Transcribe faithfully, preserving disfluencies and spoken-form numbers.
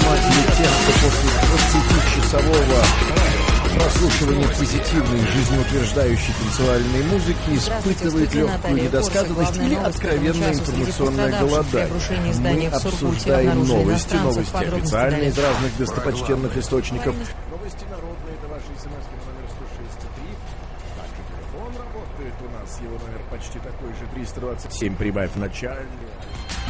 программа для тех, кто после двадцатичасового прослушивания позитивной, жизнеутверждающей танцевальной музыки испытывает легкую недосказанность или откровенное информационное голодание. Мы обсуждаем новости, новости официальные из разных достопочтенных источников. Новости народные, это ваши смс на номер сто шесть три. Также телефон работает у нас, его номер почти такой же, триста двадцать семь, прибавь в начале.